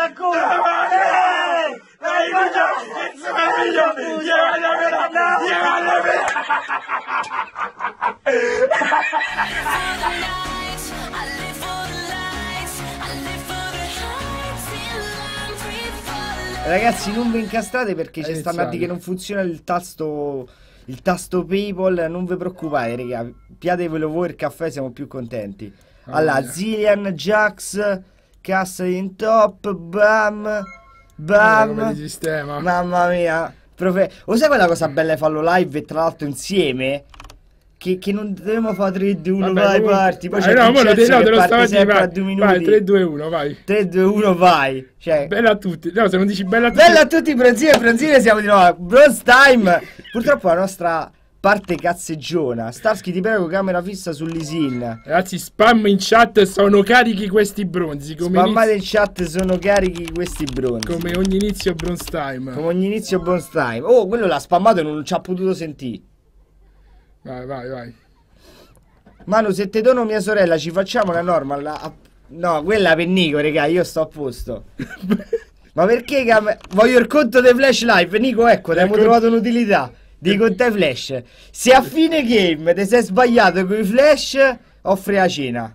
Ragazzi, non vi incastrate perché ci stanno a dire che non funziona il tasto PayPal. Non vi preoccupate, raga. Piatevelo voi il caffè, siamo più contenti. Allora, Zillian, Jax, cassa in top, bam, bam. Sistema. Mamma mia. Lo sai quella cosa bella di farlo live e tra l'altro insieme? Che non dobbiamo fare 3, 2, 1, vai, parti. Poi c'è no, te lo stavo a dire, a 2 minuti. Vai, 3, 2, 1, vai. 3, 2, 1, vai. Cioè, bella a tutti. No, se non dici bella a tutti. Bella a tutti, Bronzine, siamo di nuovo. Bronze time. Purtroppo la nostra parte cazzeggiona. Starsky, ti prego, camera fissa sull'Isin. Ragazzi, spam in chat, sono carichi questi bronzi. Spammate in chat, sono carichi questi bronzi. Come ogni inizio bronze time. Come ogni inizio bronze time. Oh, quello l'ha spammato e non ci ha potuto sentire. Vai, vai, vai. Manu, se te dono mia sorella, ci facciamo la normal? No, quella per Nico, raga, io sto a posto. Ma perché? Voglio il conto dei flash live. Nico, ecco, abbiamo trovato un'utilità. Di conto flash. Se a fine game ti sei sbagliato con i flash, offri la cena.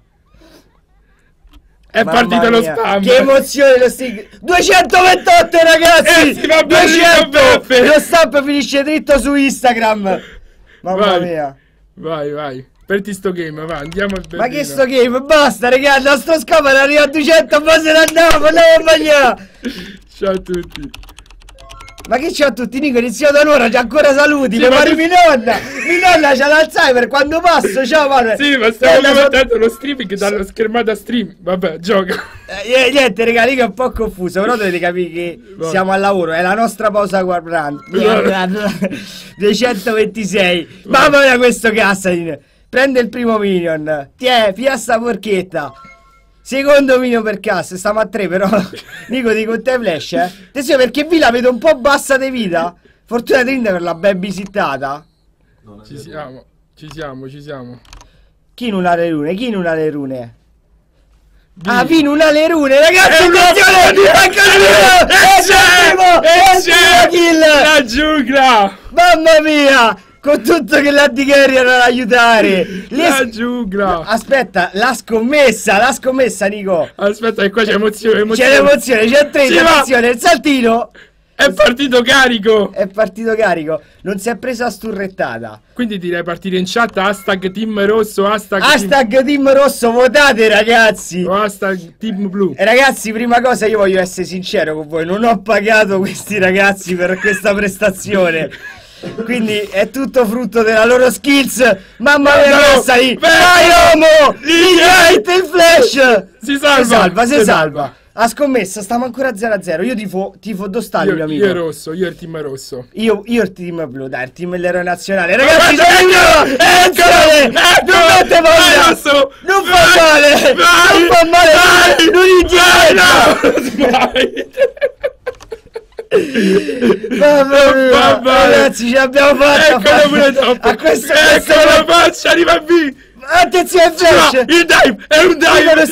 È partito lo spam. Che emozione lo stick. 228 ragazzi. 200. Lo stamp finisce dritto su Instagram. Mamma mia. Vai, vai. Perdi sto game, va, andiamo al Ma che sto game? Basta, raga, il nostro scopo è arrivato a 200, ma se ne andiamo a mangiare. Ciao a tutti. Ma che ciao a tutti, Nico, iniziato da un'ora, c'è ancora saluti, sì, ma mia nonna c'ha l'Alzheimer quando passo, ciao madre. Sì, ma stiamo guardando lo streaming dalla schermata stream, vabbè, gioca. Niente, raga, Nico è un po' confuso, però dovete capire che siamo al lavoro, è la nostra pausa guardante. 226, mamma mia questo Cassadin, prende il primo minion, tiè, fiassa porchetta. Secondo minion per cassa, stiamo a 3 però. Nico di con te flash, Attenzione perché vi la vedo un po' bassa di vita. Fortuna Tinder per la babysittata. Ci siamo, ci siamo, ci siamo. Chi non ha le rune? Chi non ha le rune? Ah, Vino non ha le rune, ragazzi, attenzione! Kill! La giungla! Mamma mia! Con tutto che la di carrier ad aiutare. La giungla. Aspetta, la scommessa Nico. Aspetta che qua c'è emozione. C'è l'emozione, c'è emozione, il saltino. È partito carico. È partito carico. Non si è presa sturrettata. Quindi direi partire in chat hashtag team rosso, hashtag team rosso, votate ragazzi. O hashtag team blu. Ragazzi, prima cosa io voglio essere sincero con voi. Non ho pagato questi ragazzi per questa prestazione. Quindi è tutto frutto della loro skills. Mamma mia, questa lì. Vai Romo! Il flash! Si salva! Si salva! A scommessa, stiamo ancora 0-0. Io tifo do stadio, mio amico. Io rosso, io il team rosso. Io il team blu, dai, il team dell'eroe nazionale. Ragazzi, eccolo! Non mette paura! Non fa male! Non fa male! Non Mamma mia, ragazzi, ce l'abbiamo fatta. Eccolo pure dopo. A questo ecco la faccia, arriva B. Attenzione, flash. Il dive, è un dive.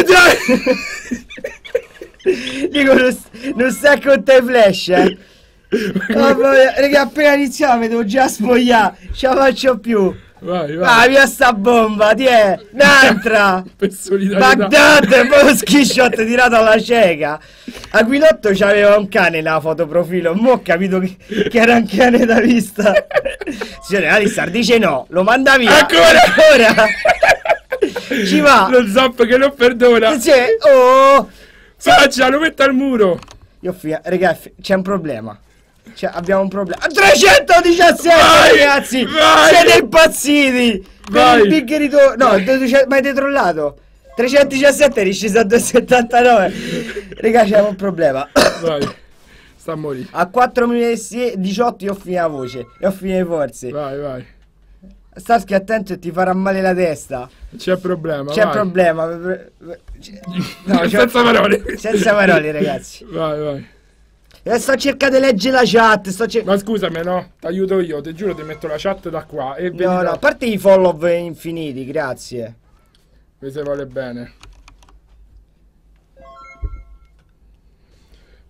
Dico, non sta con te flash, Mamma mia, raga, appena iniziamo mi devo già spogliare. Ce la faccio più. Vai, vai. Ah, via sta bomba, ti è un'altra. Per solidarietà. Baghdad, poi lo screenshot tirato alla cieca. Aquilotto c'aveva un cane nella fotoprofilo. Mo' ho capito che era un cane da vista. Signore Alistar dice no, lo manda via. Ancora. Ci va. Lo zap che non perdona. Oh. Faccia, lo metta al muro. Raga, c'è un problema. Abbiamo un problema. 317 ragazzi. Vai. Siete impazziti. Vai. Il big ritorno. No, ma avete trollato. 317 è sceso a 279. Raga, c'è un problema. Vai. Sta a morire. A 4 minuti e 18 io ho finito la voce. E ho finito le forze. Vai, vai. Starsky attento e ti farà male la testa. C'è problema. C'è problema. No, senza parole. Senza parole, ragazzi. Vai, vai. Sto cercando di leggere la chat. Ma scusami, no? Ti aiuto io, ti giuro, ti metto la chat da qua. E no, a parte i follow infiniti, grazie. Mi se vuole bene.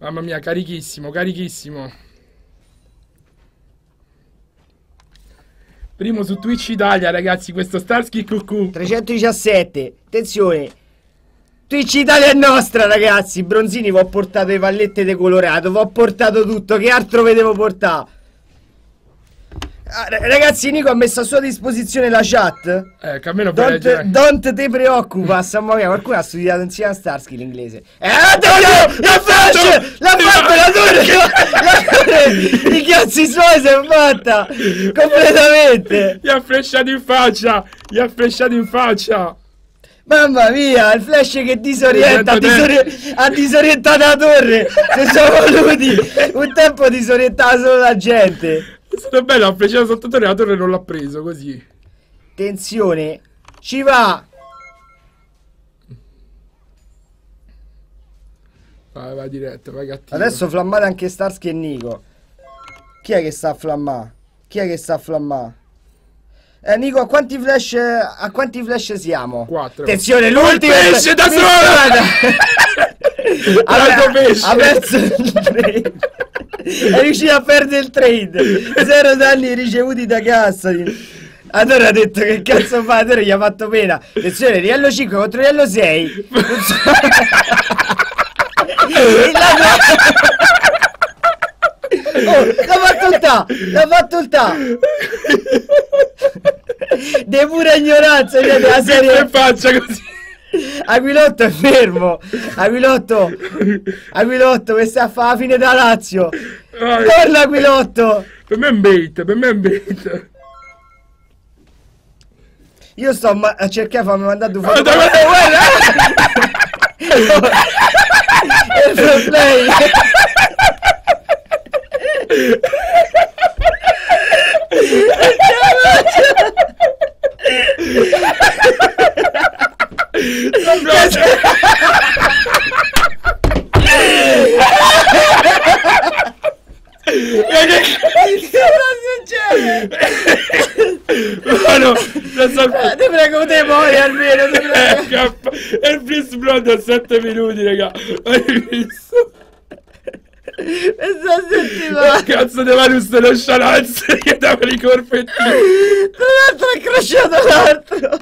Mamma mia, carichissimo, carichissimo. Primo su Twitch Italia, ragazzi, questo Starsky Cuckoo. 317. Attenzione. Twitch Italia è nostra, ragazzi. Bronzini vi ho portato le pallette decolorato, vi ho portato tutto. Che altro vedevo portare? Ragazzi, Nico ha messo a sua disposizione la chat. Che almeno puoi leggere. Don't te preoccupa, qualcuno ha studiato insieme a Starsky l'inglese. La flash! L'ha fatta la torre! I cazzi suoi si è fatta! Completamente! Gli ha flashato in faccia! Gli ha flashato in faccia! Mamma mia, il flash che disorienta, ha disorientato la torre! Se siamo voluti! Un tempo disorientava solo la gente! È stato bello, ha flashato sotto torre, la torre non l'ha preso, così. Attenzione! Ci va! Vai diretta, vai cattivo. Adesso flammate anche Starsky e Nico. Chi è che sta a flammare? Chi è che sta a flammare? Nico, a quanti flash siamo? 4. Attenzione, l'ultimo pesce da sola! ha perso il trade. È riuscito a perdere il trade. 0 danni ricevuti da cassa. Allora ha detto che cazzo fa? Allora gli ha fatto pena. Attenzione, Riello 5 contro Riello 6. Oh, l'ha fatto il ta. De pura ignoranza, vedi la serie. Che faccia così. Aquilotto è fermo. Aquilotto, questa fa la fine da Lazio. Torna Aquilotto. Per me è un bait, per me è un bait. Io sto a cercare, fammi mandare un Guarda. il free play. No, ti prego, te muori almeno. E il Freeze Blood a 7 minuti, raga. Hai visto? Questa settimana Cazzo di Manus dello Scialazzo che dava i corpettini. tra l'altro è crashato l'altro.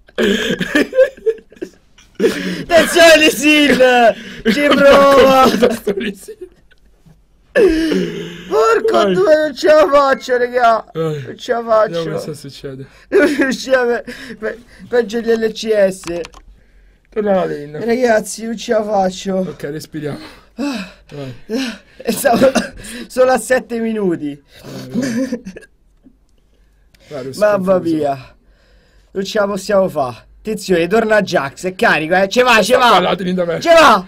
Attenzione Lisil, ci prova. Porco due, non ce la faccio, raga. Non ce la faccio. Vediamo cosa succede. Non riusciamo. Peggio gli LCS. Torna la lane. Ragazzi, non ce la faccio. Ok, respiriamo. Vai. Stavo solo a 7 minuti. Vai, Mamma mia. Non ce la possiamo fare. Attenzione, torna Jax, è carico, ce va, ce va. Ce va.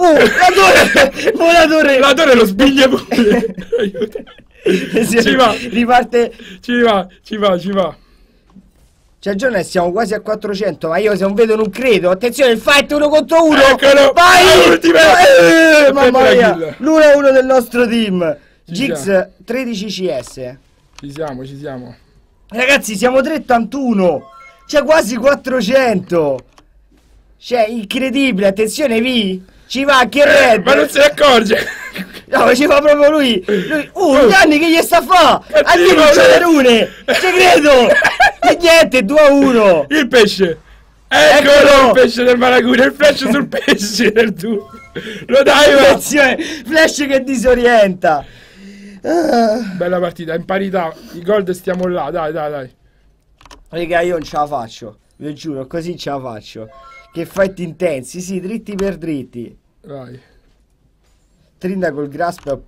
La torre. La torre lo spiglia pure. Ci va. Riparte. Ci va. C'è giorno e siamo quasi a 400, ma io se non vedo non credo. Attenzione, il fight 1 contro 1. Eccolo. Vai. Mamma mia. L'1-1 del nostro team. Gix 13 CS. Ci siamo. Ragazzi, siamo 381. C'è quasi 400. Cioè, incredibile. Attenzione, V. Ci va anche il Red. Ma non se ne accorge. No, ma ci fa proprio lui. Gli anni che gli sta a fa. Andiamo le rune. Ci credo. E niente, 2-1. Il pesce. Eccolo il pesce del Malaguna. Il flash sul pesce del tu. Lo dai, va. Attenzione, flash che disorienta. Bella partita, in parità. I gold stiamo là, dai. Raga, io non ce la faccio. Vi lo giuro, così ce la faccio. Che fight intensi, sì, dritti per dritti. Vai. Trinda col grasp OP.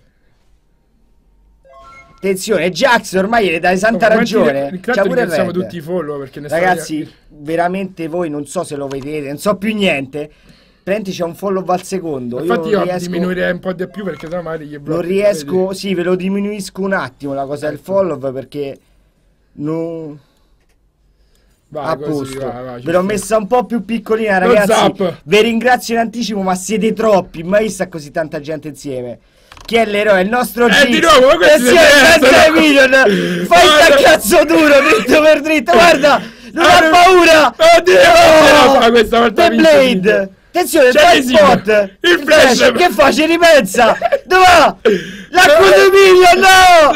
Attenzione, Jax ormai le dai santa ragione. C'ha pure ringraziamo tutti i follow perché ne ragazzi, veramente voi non so se lo vedete, non so più niente. Prendi c'è un follow al secondo. Infatti io diminuirei un po' di più perché sennò magari gli blocco. Non riesco, vedi? Sì, ve lo diminuisco un attimo la cosa del follow perché non... Vai, a così, posto. vai, ve l'ho messa un po' più piccolina, ragazzi. Vi ringrazio in anticipo, ma siete troppi. Mai sta così tanta gente insieme. Chi è l'eroe? Il nostro G. Di nuovo, ma questo è Million. Fai sta cazzo duro, dritto per dritto. Guarda, non ha paura. Oddio, questa volta The Blade. Attenzione, C'è il spot. il flash. Che fa? Ci ripensa. Dov'è? L'acqua di Emilio, no!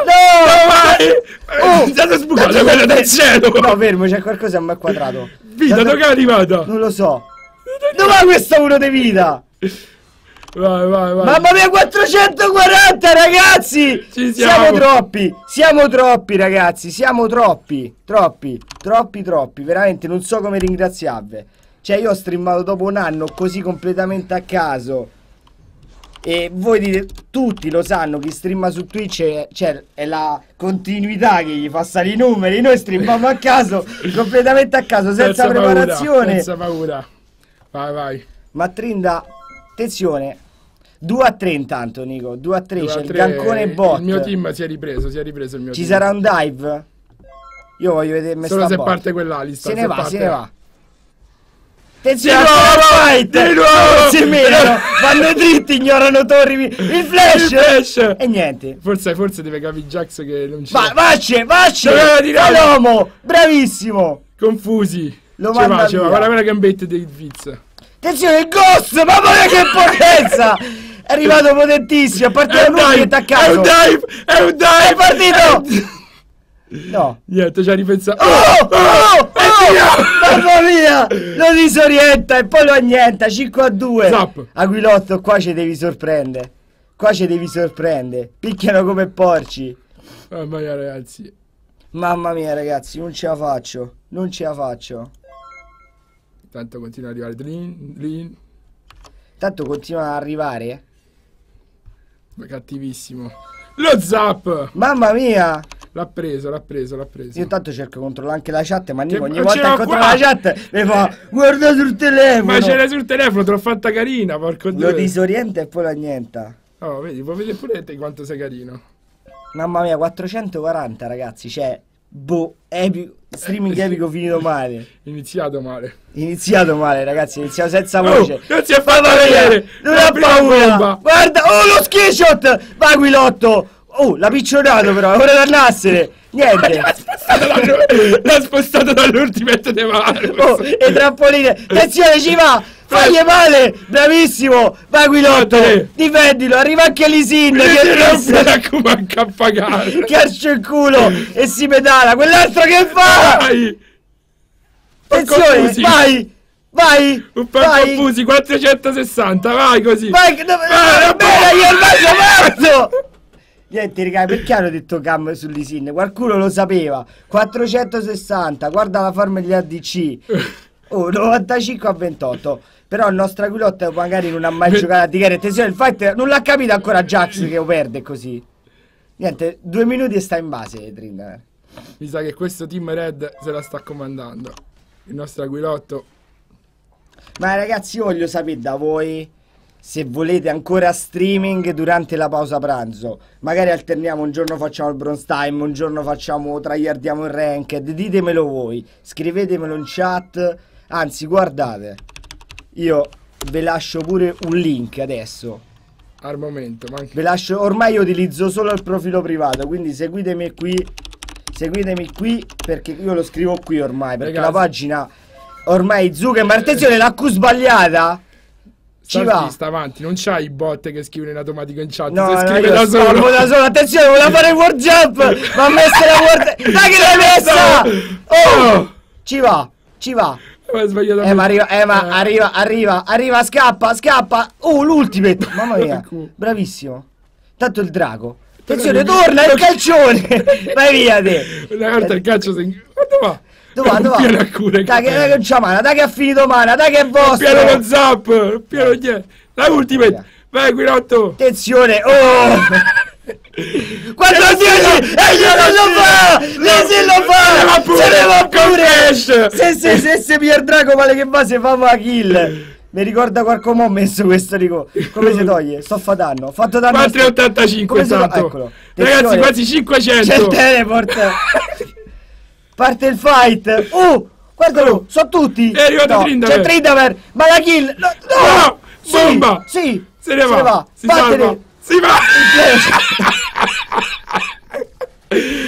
No! È stato sbucato quello del cielo! No, fermo, c'è qualcosa a me quadrato. Vita, dove è arrivata? Non lo so. Dov'è questo uno di vita? Vai. Mamma mia, 440 ragazzi! Siamo troppi ragazzi, siamo troppi, veramente non so come ringraziarvi. Cioè io ho streamato dopo un anno così completamente a caso. E voi dite, tutti lo sanno, chi streama su Twitch è la continuità che gli fa salire i numeri. Noi streamiamo a caso, completamente a caso, senza preparazione. Senza paura. Vai. Ma Trinda, attenzione. 2-3 intanto, Nico. 2-3, c'è il gancone bot. Il mio team si è ripreso il mio team. Ci sarà un dive? Io voglio vedere solo se parte quell'Alistar. Se ne va. Attenzione, di nuovo! Si menano, vanno dritti, ignorano torri. Il flash! E niente. Forse deve capire Jax che non c'è. Vacci! L'uomo! Bravissimo! Confusi. Lo manda via. Guarda quella gambetta di Viz. Attenzione, il ghost! Mamma mia che potenza! È arrivato potentissimo, a parte un attaccato. È un dive! È partito! No. Niente, ci ha ripensato. Mamma mia! Lo disorienta e poi lo annienta. 5-2. Zap. Aquilotto, qua ci devi sorprendere. Picchiano come porci. Mamma mia ragazzi, non ce la faccio. Tanto continua ad arrivare Lin. Tanto continua ad arrivare. Cattivissimo. Lo zap! Mamma mia! L'ha preso. Io intanto cerco di controllare anche la chat, ma Nico ogni non volta ce l'ho che controlla la chat mi fa guarda sul telefono. Ma ce l'hai sul telefono, te l'ho fatta carina, porco Dio. Lo disorienta e poi lo annienta. Oh, vedi, puoi vedere pure te quanto sei carino. Mamma mia, 440 ragazzi, cioè epico, streaming epico finito male. Iniziato male ragazzi, iniziamo senza voce. Non si è fatto vedere. Non ha paura. Guarda, lo screenshot. Va Aquilotto. L'ha piccionato però, ora tornarsene. Niente. L'ha spostato dall'ultimate de Mario. E trampoline. Attenzione, ci va. Fagli male. Bravissimo. Va Aquilotto. Difendilo. Arriva anche Lisin. Che arce il culo. E si pedala. Quell'altro che fa. Vai. Attenzione. Vai. Un po' confusi. 460. Vai così. Vai. Bene, io ormai sono morto. Niente raga, perché hanno detto cam sull'Isin? Qualcuno lo sapeva. 460, guarda la farm degli ADC. 95-28. Però il nostro Aquilotto magari non ha mai giocato a Digare. Attenzione, il fight non l'ha capito ancora Jax che lo perde così. Niente, 2 minuti e sta in base Trinda. Mi sa che questo team red se la sta comandando. Il nostro Aquilotto. Ma ragazzi, io voglio sapere da voi se volete ancora streaming durante la pausa pranzo. Magari alterniamo, un giorno facciamo il bronze time, un giorno facciamo tryhardiamo il ranked. Ditemelo voi, scrivetemelo in chat. Anzi, guardate, io ve lascio pure un link adesso. Al momento, ve lascio, ormai io utilizzo solo il profilo privato, quindi seguitemi qui perché io lo scrivo qui ormai, perché ragazzi, la pagina ormai Zuckerberg, attenzione, l'Q sbagliata. Ci va. Sta avanti, non c'hai i bot che scrivono in automatico in chat. No, scrive da solo. Attenzione, voleva fare il word jump. Ma ha messo la word. Dai che l'hai messa! Ci va. Arriva, scappa. L'ultimate. Mamma mia. Bravissimo. Tanto il drago. Attenzione, torna il calcione. Vai via te. Una volta il calcio Quando va? Dove va? Dai che non c'ha mana, dai che ha finito mana, dai che è vostro. Pieno lo zap, pieno niente. La ultimate. Vai Aquilotto. Attenzione. 4-10. Non lo fa. Se lo fa. Se ne va pure. Se mi il drago male che va, se fa una kill. Mi ricorda qualcuno ho messo questo Rico. Come si toglie? Sto fatto danno. 4,85 tanto. Eccolo. Ragazzi, quasi 500. C'è il teleport. Parte il fight. Guardalo, sono tutti. È arrivato Trindamer. C'è Trindamer. Ma la kill. No. Bomba. Sì. Se ne va. Si salva. Si va.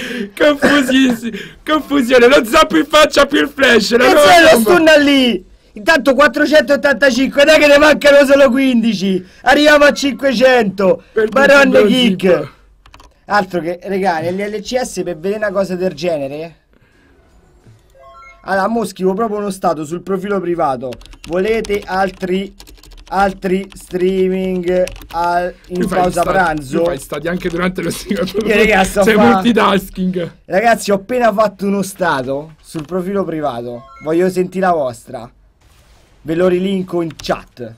Confusione. Lo zap in faccia più il flash. Lo stun lì. Intanto 485, dai che ne mancano solo 15. Arriviamo a 500. Baronne Kick. Altro che, regà, negli LCS per vedere una cosa del genere. Allora, mo scrivo proprio uno stato sul profilo privato. Volete altri streaming in pausa pranzo? Tu fai stati anche durante lo streaming. Sei multitasking. Ragazzi, ho appena fatto uno stato sul profilo privato. Voglio sentire la vostra. Ve lo rilinko in chat.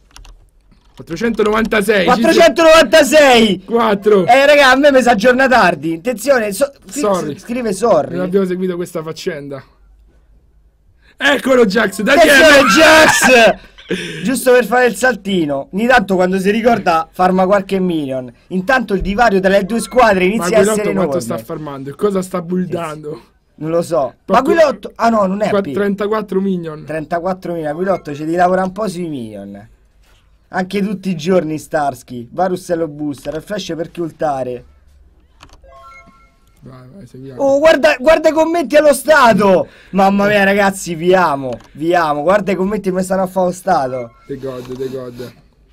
496. 496. 4. Raga, a me mi sa giorna tardi. Attenzione, sorry. Scrive sorry. Non abbiamo seguito questa faccenda. Eccolo Jax, dai. Attenzione Jax. Giusto per fare il saltino. Ogni tanto quando si ricorda farma qualche minion. Intanto il divario tra le due squadre inizia a essere enorme. Quanto sta farmando? Cosa sta buildando? Non lo so. Ma Guilotto... Ah no, non è 34 minion. 34 minion. Guilotto ci devi lavorare un po' sui minion. Anche tutti i giorni Starsky. Varus e lo booster. Il flash perché ultare. Vai, seguiamo. Oh, guarda i commenti allo stato. Mamma mia ragazzi, viamo. Guarda i commenti come stanno a fare lo stato. The God.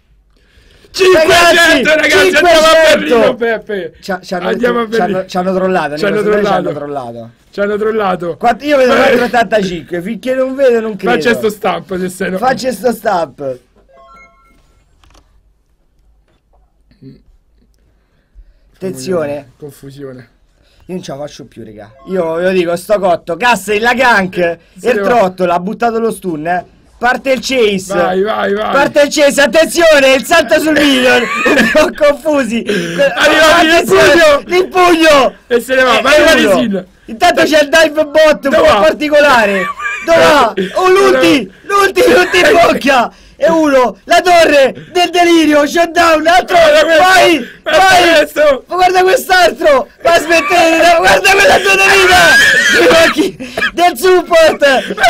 500 ragazzi, 500! andiamo a Berlino, Peppe. Andiamo a Berlino. Ci hanno trollato. Ci hanno trollato. Io vedo 485. Finché non vedo non credo. Faccia sto stamp se sei no. Faccia sto stamp. Attenzione. Confusione. Io non ce la faccio più, raga. Io ve lo dico, sto cotto. Cassa la gank. E il trottola ha buttato lo stun, Parte il chase. Vai. Parte il chase. Attenzione, il salto sul minion. Un po' confusi. Arriva l'impugno. E se ne va. Vai. Intanto c'è il dive bot un po' particolare. Dove va? Oh, l'ulti in bocca. E uno, la torre del delirio, shutdown, altro, vai, ma guarda quest'altro, ma smettete, guarda quella tua vita, del support,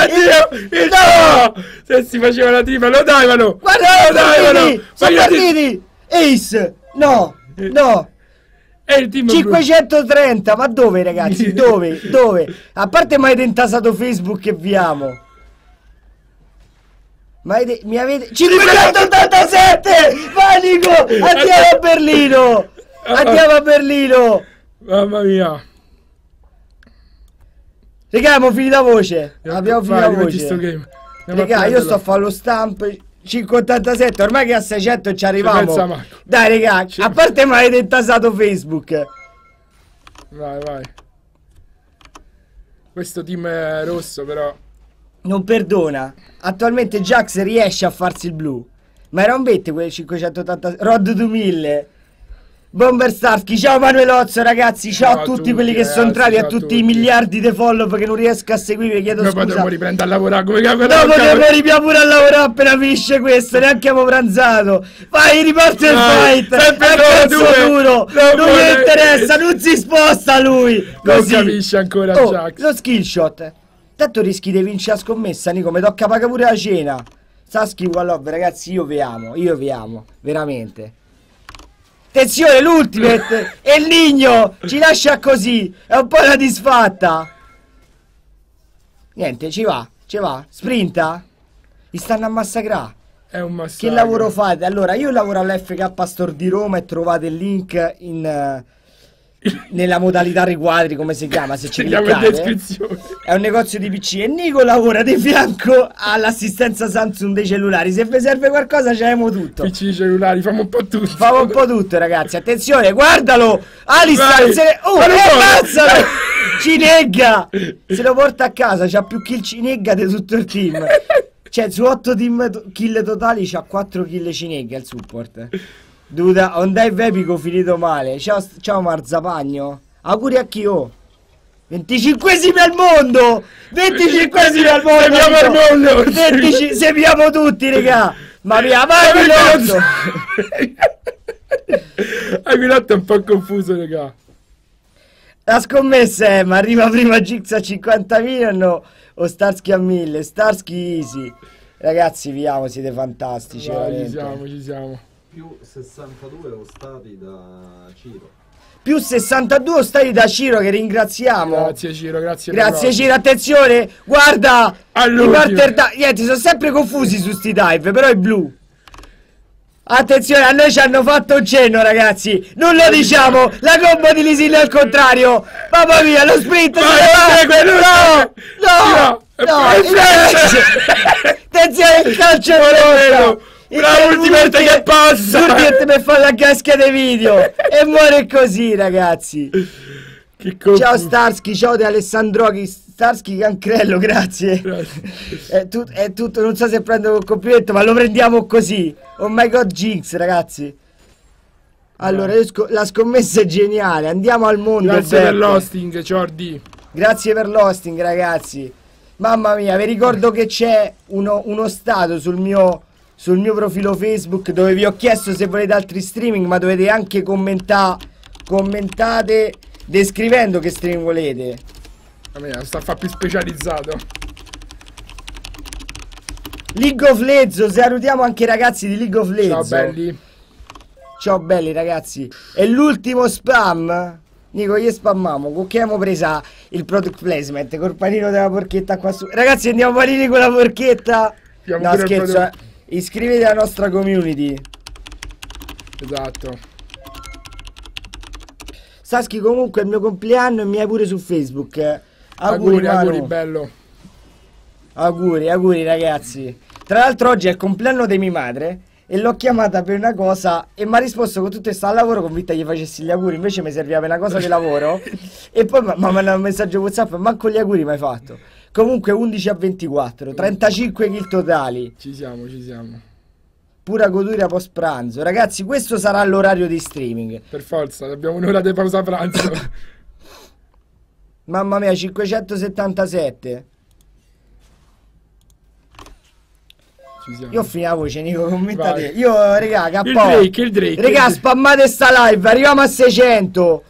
no, se si faceva la tipa, lo davano, guarda, sono partiti, Ace, no, e il team 530, ma dove ragazzi, dove, a parte mai tentato Facebook e vi amo. Ma mi avete 587! Panico! Andiamo a Berlino! Mamma mia! Raga, abbiamo finito la voce. Abbiamo finito la voce. Raga, io sto a fare lo stamp 587, ormai che a 600 ci arriviamo. Dai raga, a parte mi avete tasato Facebook. Vai. Questo team è rosso però non perdona. Attualmente Jax riesce a farsi il blu. Ma era un bette quel 580. Rod 2000. Bomber Starsky. Ciao Manuelozzo ragazzi. Ciao a tutti quelli che sono entrati. A tutti i miliardi di follow che non riesco a seguire. Chiedo scusa. Dopo riprendo a lavorare come cavolo. Dopo ripiamo pure a lavorare appena finisce questo. Neanche abbiamo pranzato. Vai, riparte il fight. È duro. Non gli interessa. Non si sposta lui. Così. Non capisce ancora Jax. Lo skill shot. Tanto rischi di vincere la scommessa, Nico. Mi tocca pagare pure la cena. Sasky Wallov, ragazzi, io vi amo, veramente. Attenzione, l'ultimate. E il Ligno ci lascia così. È un po' una disfatta. Niente, ci va. Sprinta. Li stanno a massacrare. È un massacro. Che lavoro fate? Allora, io lavoro all'FK Store di Roma e trovate il link nella modalità riquadri, come si chiama, se ci cliccate, in descrizione. È un negozio di PC e Nico lavora di fianco all'assistenza Samsung dei cellulari. Se vi serve qualcosa c'abbiamo tutto. PC, cellulari, famo un po' tutto. Ragazzi, attenzione, guardalo. Alistar ammazzalo. Cinegga se lo porta a casa, c'ha più kill Cinegga di tutto il team. Cioè su 8 kill totali c'ha 4 kill Cinegga il support. Duda, un dive epico finito male. Ciao Marzapagno. Auguri a chi ho. 25esimi al mondo. 25esimi al mondo. Seguiamo tutti, raga. Ma via, vai Pilotto. Pilotto è un po' confuso, raga. La scommessa è, ma arriva prima Gix a 50 milioni o Starsky a 1000? Starsky easy. Ragazzi, vi amo, siete fantastici. Vai, ci siamo. Più 62 ostati da Ciro. Più 62 stati da Ciro, che ringraziamo. Grazie Ciro, grazie. Grazie Ciro, attenzione, guarda. All'ultimo. Niente, sono sempre confusi su sti dive, però è blu. Attenzione, a noi ci hanno fatto un cenno, ragazzi. Non lo diciamo, la combo di Lisin al contrario. Mamma mia, lo sprint. No, attenzione, il calcio la ultimate che passa. L'ultimate per fare la casca dei video. E muore così, ragazzi. Ciao Starsky, ciao di Alessandro Starsky Cancrello, grazie. È tutto, non so se prendo un complimento, ma lo prendiamo così. Oh my god, Jinx, ragazzi. Allora, la scommessa è geniale, andiamo al mondo. Grazie per l'hosting, Ciordi. Grazie per l'hosting, ragazzi. Mamma mia, vi ricordo che c'è uno stato sul mio profilo Facebook dove vi ho chiesto se volete altri streaming, ma dovete anche commentate descrivendo che streaming volete. A me sta a fare più specializzato. League of Legends, salutiamo anche i ragazzi di League of Legends. Ciao belli. Ciao belli ragazzi. E l'ultimo spam, Nico, gli spammamo. Con che abbiamo presa il product placement col panino della porchetta qua su. Ragazzi, andiamo panini con la porchetta. No scherzo, iscriviti alla nostra community. Esatto. Saschi, comunque è il mio compleanno e mi hai pure su Facebook. Auguri bello. Auguri ragazzi. Tra l'altro oggi è il compleanno di mia madre e l'ho chiamata per una cosa e mi ha risposto con tutto e sta al lavoro, convinta che gli facessi gli auguri, invece mi serviva per una cosa di lavoro. E poi mi ha mandato un messaggio WhatsApp, manco gli auguri mi hai fatto. Comunque 11 a 24, 35 kill totali. Ci siamo. Pura goduria post pranzo. Ragazzi, questo sarà l'orario di streaming. Per forza, abbiamo un'ora di pausa pranzo. Mamma mia, 577. Io ho finito la voce, Nico, commentate. Io, raga, il Drake. Raga, spammate sta live, arriviamo a 600.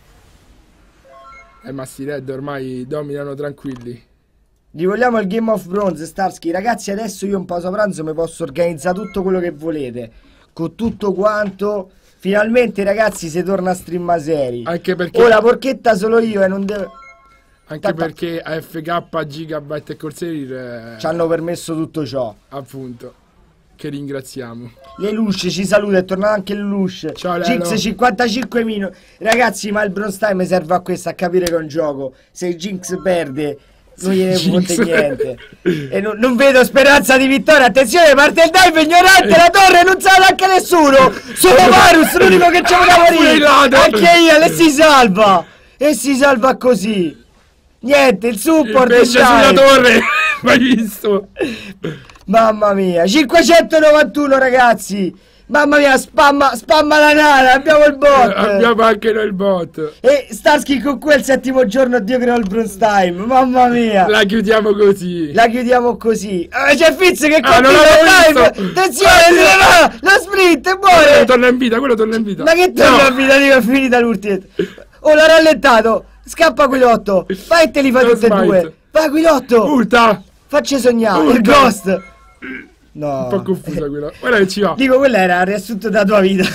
Ma sti red ormai dominano tranquilli. Gli vogliamo il Game of Bronze, Starsky. Ragazzi, adesso io in pausa pranzo mi posso organizzare tutto quello che volete. Con tutto quanto. Finalmente, ragazzi, si torna a stream seri. Anche perché... Oh, la porchetta solo io e non devo... Anche perché AFK, Gigabyte e Corsair ci hanno permesso tutto ciò. Appunto. Che ringraziamo. Lelouch ci saluta, è tornato anche Lelouch. Ciao Jinx 55 minuti. Ragazzi, ma il bronze time serve a questo, a capire che è un gioco. Se Jinx perde non gliene fotte niente. E non vedo speranza di vittoria. Attenzione, parte il dive ignorante, la torre non sa neanche nessuno. Solo Varus, l'unico che c'è da morire. Anche io, e si salva. E si salva così. Niente, il support il pesce sulla torre. Mai visto? Mamma mia, 591 ragazzi. Mamma mia, spamma la nana, abbiamo il bot. Abbiamo anche noi il bot. E Starsky con quel settimo giorno, Dio creò il bronze time. Mamma mia. La chiudiamo così. C'è Fizz che non l'avevo time. Attenzione, lo sprint è buono. Quello torna in vita, Ma che torna in vita? Dico, è finita l'ultima. Oh, l'ha rallentato. Scappa Quilotto. Vai e te li fai tutte e due. Vai Quilotto. Urta. Facci sognare. Il ghost. No. Un po' confusa quella. Guarda che ci va. Dico, quella era il riassunto della tua vita.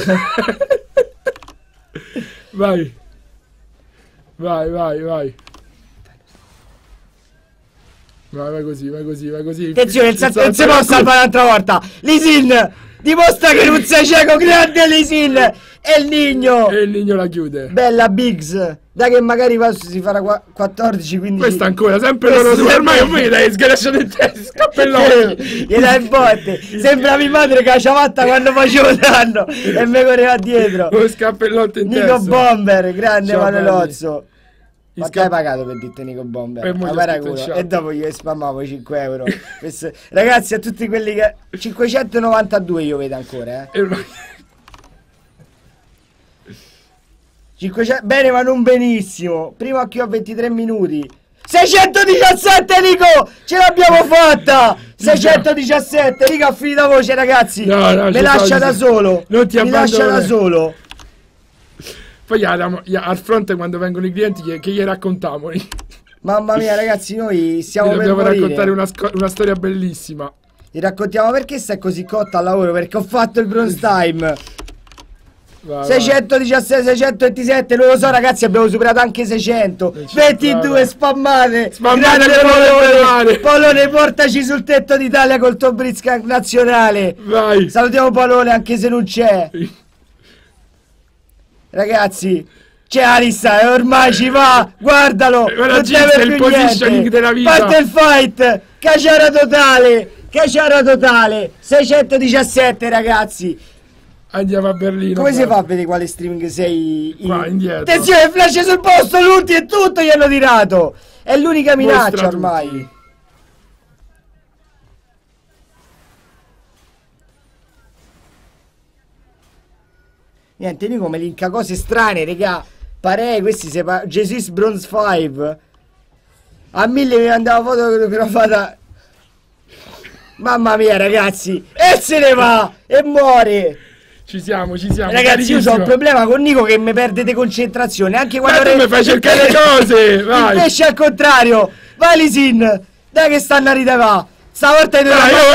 Vai. Vai così. Attenzione, non si può salvare un'altra volta. Lisin dimostra che non sei cieco. Grande Lisin. E il Nigno. E il Nigno la chiude. Bella Biggs. Dai che magari si farà 14, 15. Questa ancora, sempre loro due. Ormai non mi dai sghiacciato in testa. Cappellone. Gli dai botte. Sembra mia madre che ha ciabatta quando facevo danno. E mi correva dietro. Lo scappellotto in testa. Nico Bomber, grande Manelozzo. Ma che hai pagato per dirti Nico Bomber? E dopo gli spammavo 5 euro. Ragazzi, a tutti quelli che... 592 io vedo ancora, 500... Bene, ma non benissimo. Prima che ho 23 minuti. 617, Nico! Ce l'abbiamo fatta! 617, Nico ha finito la voce, ragazzi. No, mi lascia da solo. Non ti lascia da solo. Poi al fronte quando vengono i clienti che gli raccontiamo. Mamma mia, ragazzi, noi stiamo dobbiamo raccontare una storia bellissima. Gli raccontiamo perché sei così cotta al lavoro, perché ho fatto il bronze time. Vai, 617, 627, non lo so ragazzi, abbiamo superato anche 600. 22 spammate. Spammate Grande Polone, portaci sul tetto d'Italia col tuo Blitzcrank nazionale. Vai. Salutiamo Polone anche se non c'è. Ragazzi, c'è la lista e ormai ci va, guardalo. Non deve il più positioning niente. della vita. Parte il fight, caciara totale, 617 ragazzi. Andiamo a Berlino. Come si fa a vedere quale streaming sei? Qua, indietro. Attenzione, flash sul posto, l'ultimo e tutto gli hanno tirato. È l'unica minaccia Mostra ormai. tutti. Niente, io come linka cose strane, raga. Parei, questi si Jesus Bronze 5. A 1000 mi mandava fotografata. Mamma mia, ragazzi. E se ne va! E muore! Ci siamo. Ragazzi, io ho un problema con Nico che mi perde di concentrazione. Anche quando tu mi fai cercare le cose! Vai! Il pesce al contrario! Vai Lisin! Dai che stanno a ridere! Stavolta i due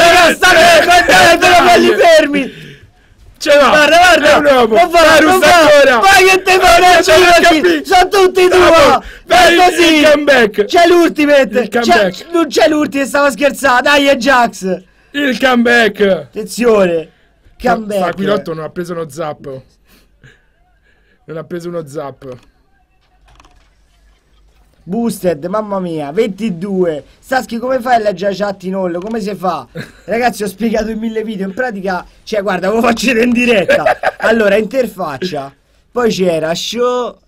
belli fermi! Ce l'ho! Guarda! Non va! Vai che te fai! Sono tutti tua! Vai così! Il comeback! C'è l'ultimate! Il comeback! Non c'è l'ultimate, stava scherzando! Dai, è Jax! Il comeback! Attenzione! Comeback! Aquilotto non ha preso uno zap. Non ha preso uno zap. Boosted, mamma mia, 22. Saschi, come fai a leggere la chat in all? Come si fa? Ragazzi, ho spiegato in 1000 video. In pratica, cioè, guarda, ve lo faccio vedere in diretta. Allora, interfaccia. Poi c'era show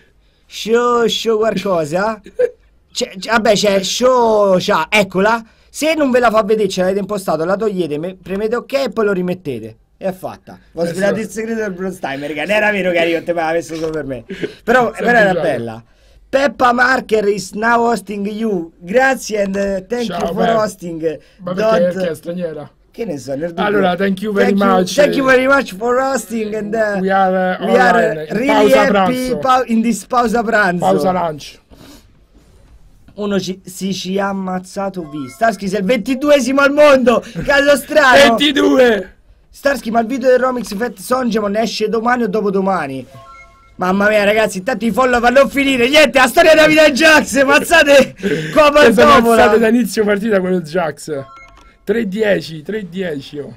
qualcosa. Vabbè, c'è show, eccola. Se non ve la fa vedere, ce l'avete impostato, la togliete, premete ok e poi lo rimettete. E è fatta. Ho svelato il segreto del Bronze Time, raga. Non era vero che io te me l'avessi solo per me. Però era bella. Peppa Marker is now hosting you. Grazie and thank you for hosting. Ma perché è straniera? Che ne so, allora, thank you very much. Thank you very much for hosting and we are really happy in this pausa pranzo. Pausa lunch. Uno ci ha ammazzato Starsky sei il 22esimo al mondo. Caso strano. 22. Starsky, ma il video del Romix Fat Songemon esce domani o dopodomani? Mamma mia ragazzi, intanto i follow vanno a finire. Niente, la storia della vita di Jax. Mazzate qua mazzate da inizio partita quello Jax. 3-10 oh.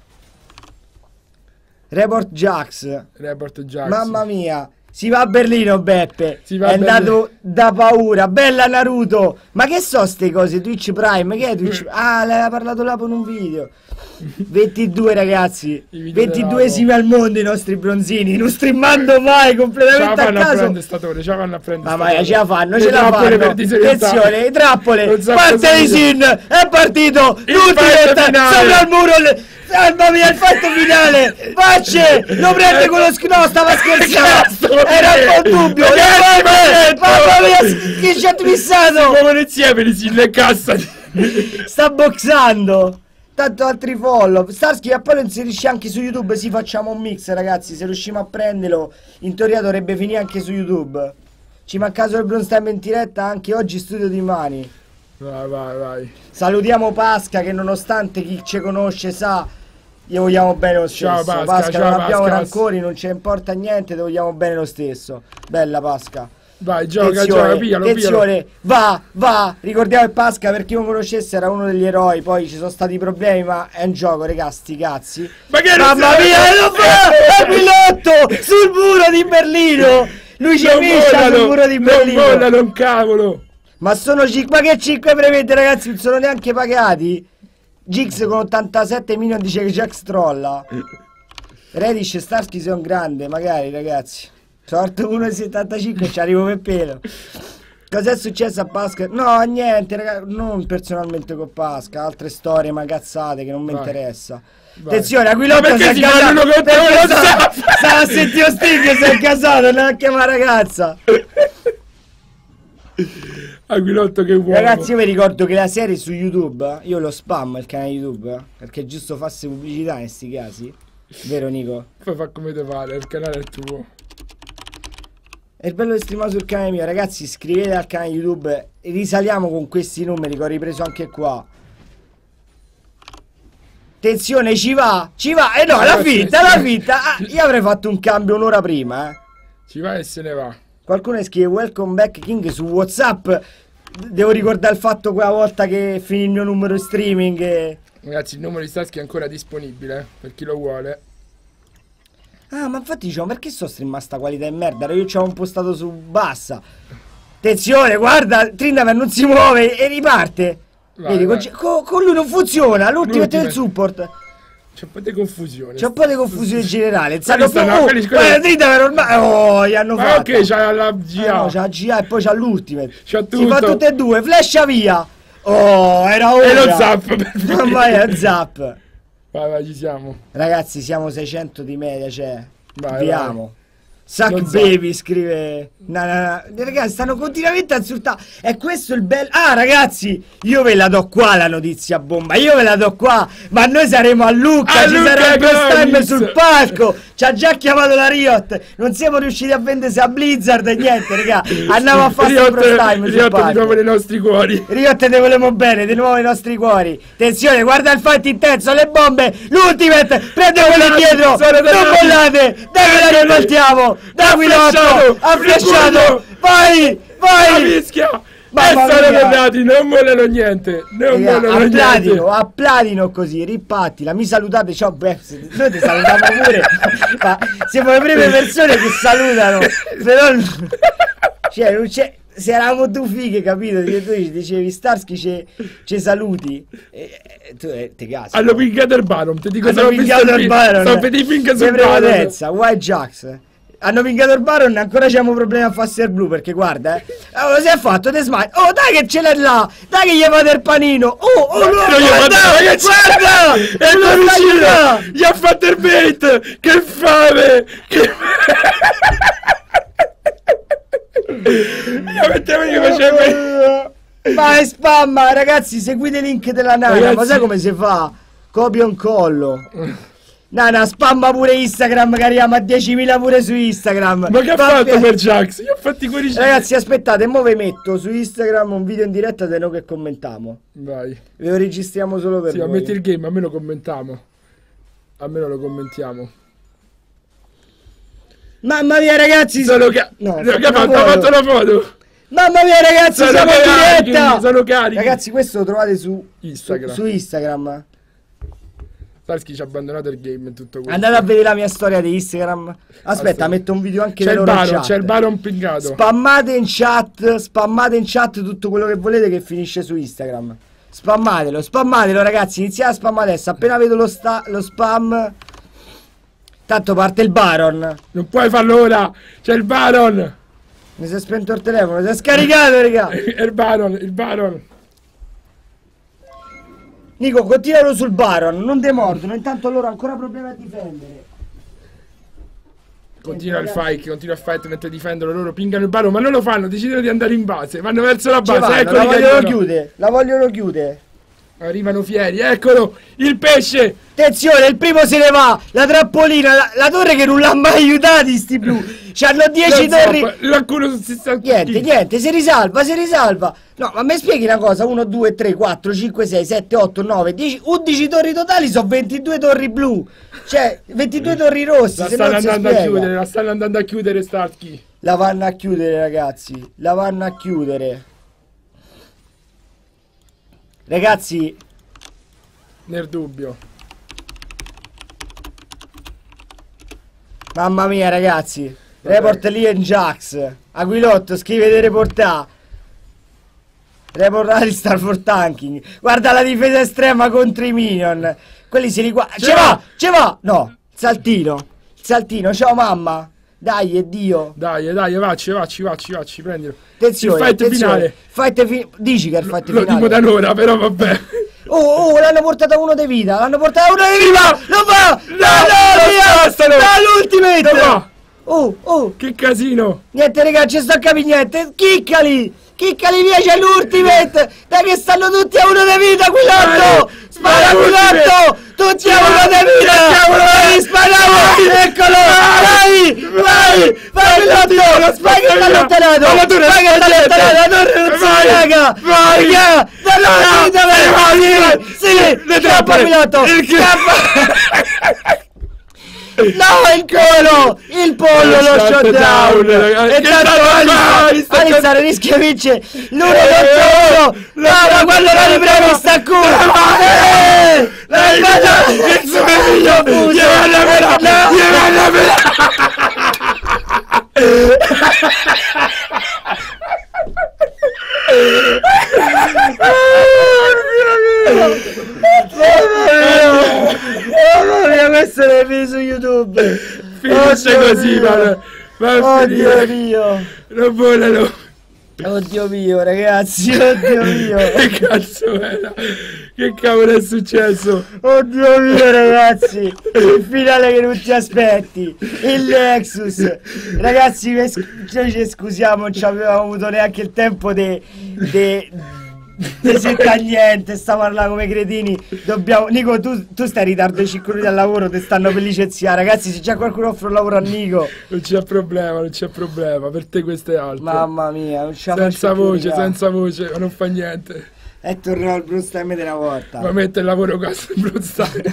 Report Jax. Mamma mia. Si va a Berlino, Beppe. È andato da paura. Bella Naruto. Ma che so ste cose? Twitch Prime. Che è Twitch? Ah, l'aveva parlato là con un video. 22 ragazzi. 22esimi al mondo i nostri bronzini. Non streamando mai completamente a caso. Mamma ce la fanno, ce la fanno. Attenzione, trappole. Parte Lisin. È partito. L'ultimate sopra il muro. Mamma mia, il fatto finale! Facce! Lo prende quello no, stava scherzando! Era un po' dubbio! Mamma mia, che ci ha twissato! Come insieme Lisin e cassa! Sta boxando! Tanto altri follow. Starsky e poi lo inserisce anche su YouTube. Sì, facciamo un mix ragazzi. Se riusciamo a prenderlo, in teoria dovrebbe finire anche su YouTube. Ci manca solo il Bronze Time in diretta anche oggi, studio di mani. Vai. Salutiamo Pasca che nonostante chi ci conosce sa, gli vogliamo bene lo stesso. Ciao Pasca, non abbiamo rancori, non ci importa niente, ti vogliamo bene lo stesso. Bella Pasca. Vai, gioca, piglialo. Attenzione, va. Ricordiamo che Pasca, per chi non conoscesse, era uno degli eroi. Poi ci sono stati problemi, ma è un gioco, raga, sti cazzi. Ma che mamma mia, lo fa! È pilotto sul muro di Berlino. Lui ci fiscia sul muro di Berlino. Non mollalo un cavolo. Ma sono 5, ma che 5 prevede ragazzi? Non sono neanche pagati. Gix con 87 milioni dice che Jax trolla. Redish e Starsky sei un grande, magari ragazzi. Sorto 1,75 ci arrivo per pelo. Cos'è successo a Pasca? No, niente, ragazzi, non personalmente con Pasca, altre storie, ma cazzate che non mi interessa. Vai. Attenzione, Aquilotto si è casato. Stava a sentire lo Sting, si è casato, non a chiamare ragazza. Aquilotto che uomo. Ragazzi, io vi ricordo che la serie su YouTube, io lo spam il canale YouTube, perché è giusto farsi pubblicità in sti casi. Vero Nico? Poi fa come te pare, il canale è tuo. È il bello di streamare sul canale mio, ragazzi, iscrivetevi al canale YouTube, risaliamo con questi numeri che ho ripreso anche qua. Attenzione, ci va. E no, l'ha vinta. Ah, io avrei fatto un cambio un'ora prima, Ci va e se ne va. Qualcuno scrive Welcome back King su WhatsApp. Devo ricordare il fatto quella volta che finì il mio numero di streaming. Ragazzi, il numero di Starsky è ancora disponibile, per chi lo vuole. Ah, ma infatti diciamo, perché sto streamando sta qualità di merda? Io ci avevo impostato su bassa. Attenzione, guarda, Trindamer non si muove e riparte. Vai, Vedi, con lui non funziona, l'ultimo del support. C'è un po' di confusione. C'è un po' di confusione generale. Trindamer ormai. Oh, gli hanno fatto. Ok, c'ha la GA. No, c'ha la GA e poi c'ha l'ultimate. C'ha tutto. Si fa tutte e due, flasha via. Oh, era ora. E lo zap. Mamma mia, zap. Vai, ci siamo. Ragazzi, siamo 600 di media, cioè. Vai. Suck baby scrive. No. Ragazzi, stanno continuamente a insultare. E questo è il bello. Ah, ragazzi, io ve la do qua la notizia bomba. Io ve la do qua. Ma noi saremo a Lucca. Ci sarà il Ghost Time sul palco. Ci ha già chiamato la Riot. Non siamo riusciti a vendersi a Blizzard e niente, raga. Andiamo a fare il Ghost Time sul Riot palco. di nuovo nei nostri cuori. Riot, te volemo bene, di nuovo nei nostri cuori. Attenzione, guarda il fight intenso, le bombe. L'ultimate, prende quello indietro. Non mollate. Dai che la ribaltiamo. Da Guilotto, ha flashato. Vai. La mischia. Mamma sono mia. tornati, non mollano niente. Non mollano niente. A platino così, ripattila. Mi salutate, ciao Beps. Noi ti salutiamo pure. Ma siamo le prime persone che salutano. Però cioè, non c'è. Se eravamo tu fighe, capito? Tu dicevi Starsky ci saluti. Tu te cazzo. Hanno pincato il Baron. Ti dico, hanno pincato il Baron. Sono per i pinca sul Baron. White Jacks. Hanno pincato il Baron, ancora c'abbiamo problemi a Faster Blue, perché guarda, lo si è fatto, te smite. Oh, dai che ce l'è là! Dai che gli fate il panino! Guarda! È riuscito! Gli ha fatto il bait! Che fame! Io mettevo che faceva. Vai, spamma, ragazzi, seguite il link della Nana. Ma sai come si fa? Copia un collo. Nana, spamma pure Instagram, che arriviamo a 10.000 pure su Instagram. Ma che ha fatto per Jax? Io ho fatti cuoricini. Ragazzi, aspettate, mo vi metto su Instagram un video in diretta di noi che commentiamo. Vai. Ve lo registriamo solo per voi. Sì, ma metti il game, almeno commentiamo. Almeno lo commentiamo. Mamma mia, ragazzi! Sono ha fatto una foto! Mamma mia, ragazzi, siamo in diretta! Sono carichi! Ragazzi, questo lo trovate su Instagram. Su Instagram. Starsky ci ha abbandonato il game e tutto questo. Andate a vedere la mia storia di Instagram. Aspetta, metto un video anche c'è loro in chat. C'è il Baron pingato. Spammate in chat tutto quello che volete che finisce su Instagram. Spammatelo, ragazzi. Iniziate a spammare adesso. Appena vedo lo spam. Tanto parte il Baron. Non puoi farlo ora. C'è il Baron. Mi si è spento il telefono. Si è scaricato, raga. Il Baron. Nico, continualo sul Baron. Non demordono. Intanto loro ancora problemi a difendere. Continua il fight mentre difendono. Loro pingano il Baron. Ma non lo fanno. Decidono di andare in base. Vanno verso la base. La vogliono chiudere. Arrivano fieri, eccolo, il pesce! Attenzione, il primo se ne va, la trappolina, la torre che non l'ha mai aiutati sti blu. C'hanno 10 torri. Niente, si risalva. No, ma mi spieghi una cosa, 1, 2, 3, 4, 5, 6, 7, 8, 9, 10, 11 torri totali, sono 22 torri blu. Cioè, 22 torri rossi, la stanno andando a chiudere Starsky. La vanno a chiudere, ragazzi, Ragazzi, nel dubbio. Mamma mia, ragazzi. Report lì in Jax. Aquilotto, scrivete reportà. Report Alistar for tanking. Guarda la difesa estrema contro i minion. Quelli si riguardano. Ce va! No, saltino, ciao mamma. Dai, è Dio. Dai, vacci, prendilo. Attenzione, il fight finale. Dici che è il fight finale. Lo dico da un'ora, però vabbè. Oh, l'hanno portato a uno di vita. Lo fa! No, l'ultimate! Oh, che casino. Niente, raga, ci sto a capire niente. Chiccali via, c'è l'ultimate. Dai che stanno tutti a uno di vita, Quilotto. Spara Quilotto. Tutti a uno di vita. Spariamo. Eccolo. Vai, Quilotto. Vai che sta allontanato. La torre non si raga! Vai! Raga! Sì! K-Pilotto! No, il culo! Il pollo lo shutdown! E tanto Alistar rischia vince l'1-1! No, ma quando la ripremi sta culo! Il suo figlio! Mamma mia, questo l'hai visto su YouTube. Finisce così, ma oddio mio. Non volano. Oddio mio, ragazzi, oddio mio. Che cazzo era? Che cavolo è successo? Oddio mio, ragazzi. Il finale che non ti aspetti. Il Nexus. Ragazzi, noi ci scusiamo, non ci avevamo avuto neanche il tempo di setta niente, sta parlando come cretini. Dobbiamo. Nico, tu stai in ritardo di 5 minuti al lavoro, ti stanno per licenziare. Ragazzi, se già qualcuno offre un lavoro a Nico. Non c'è problema, non c'è problema. Per te questo è altro. Mamma mia, non ce la senza voce, senza voce, ma non fa niente. E tornerò al Blue Time di una volta. Ma mette il lavoro qua sul Blue Time.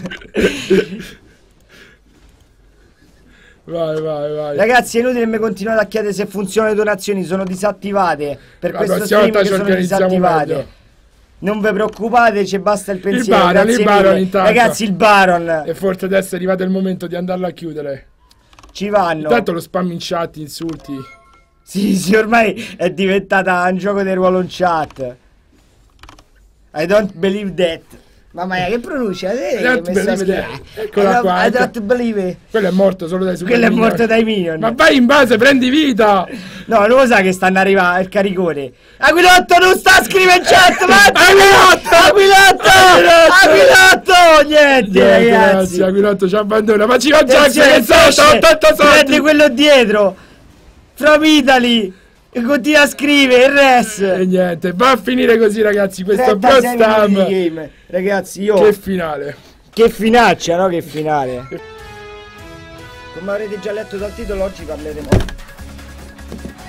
Vai. Ragazzi, è inutile che mi continuate a chiedere se funzionano le donazioni, sono disattivate. Per questo stream che sono disattivate. Meglio. Non vi preoccupate, c'è basta il pensiero. Il Baron intanto. Ragazzi, il Baron. E forse adesso è arrivato il momento di andarlo a chiudere. Ci vanno. Intanto lo spam in chat, insulti. Sì, ormai è diventata un gioco di ruolo in chat. I don't believe that. Mamma mia, che pronuncia? Eccola qua. I don't believe it. Quello è morto solo dai super Quello minion. è morto dai minion. Ma vai in base, prendi vita. No, non lo sa che stanno arrivando il caricone. Aquilotto non sta a scrivere in chat. Aquilotto. Niente, ragazzi. Aquilotto ci abbandona. Ma ci va già 80 soldi. Prendi quello dietro. From Italy. E continua a scrivere il res. E niente, va a finire così, ragazzi. Questo Blue Time. Ragazzi, io. Che finale. Che finaccia, no? Che finale. Come avrete già letto dal titolo, oggi parleremo